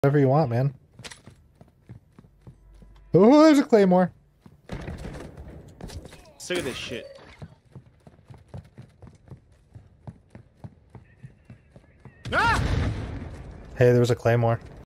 Whatever you want, man. Oh, there's a Claymore. Look at this shit. Ah! Hey, there was a Claymore.